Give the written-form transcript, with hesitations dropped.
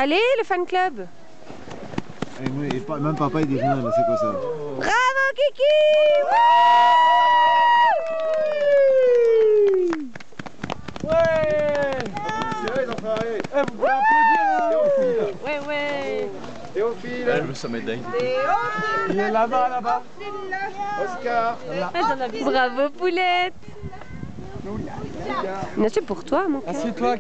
Allez, le fan club. Et même papa il dit rien, là, c'est quoi ça? Bravo Kiki. Ouais. Ils ont fait. Vous pouvez applaudir, Théophile. Ouais. Théophile. Ça m'aide dingue. Il est là-bas, là-bas. Oscar. Bravo Poulette. C'est pour toi mon cœur. Assieds-toi.